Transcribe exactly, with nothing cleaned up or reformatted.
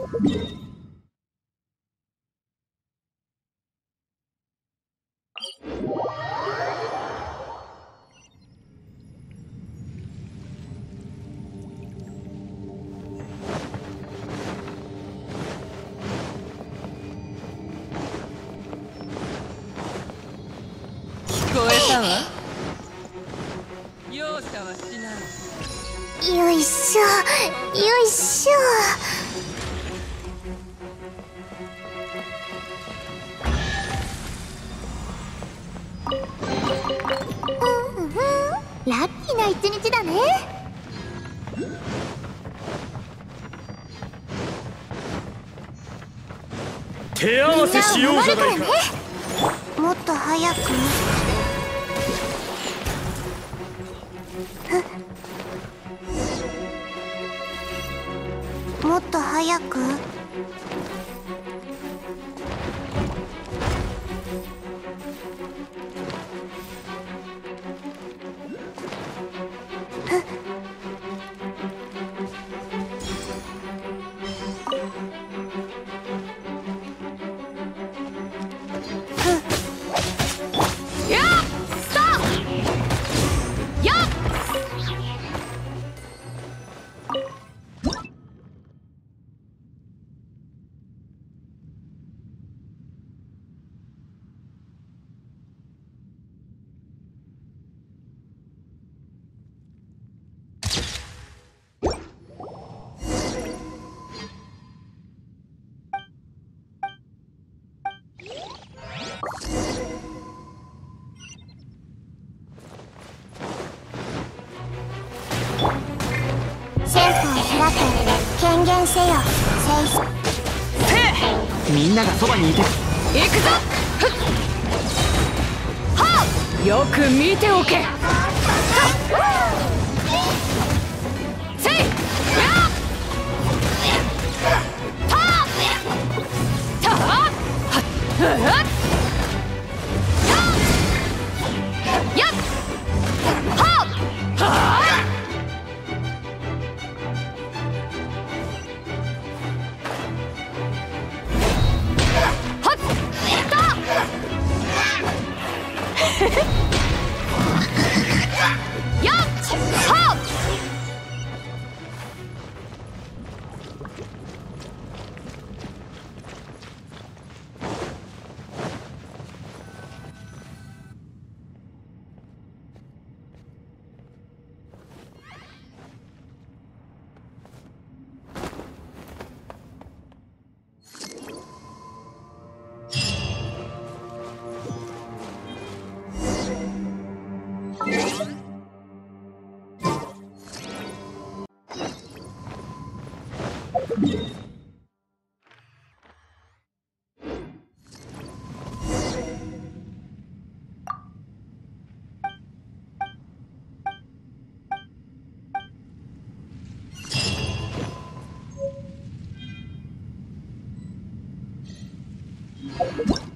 聞こえたわ。容赦はしない。 よいしょよいしょ。うんうん、ラッキーな一日だね。 手合わせしようじゃないか。 もっと早く。もっと早く。シェフを開く権限せよ。せいみんながそばにいて。 行くぞ。はっ、よく見ておけ。せいやたたはっはっやっはっはっやっはっ。 you